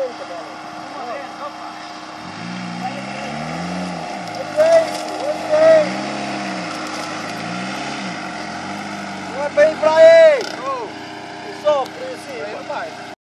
direita, Bela. Uma vez, opa. Vai bem pra ele! Oh. Só, por cima. Aí não vai.